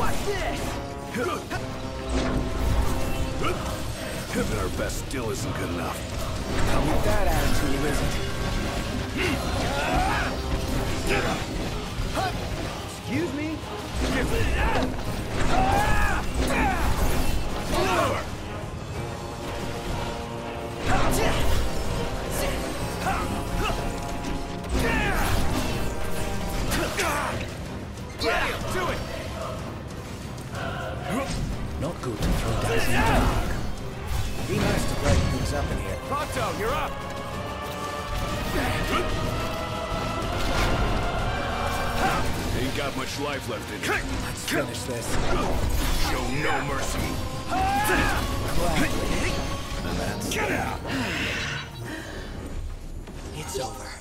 Watch this! Even our best still isn't good enough. Not with that attitude, it isn't. Excuse me? Do it! Not good to throw dice in the dark. Be nice to break things up in here. Pronto, you're up! Ain't got much life left in you. Let's finish this. Show no mercy. Gladly. Get out! It's over.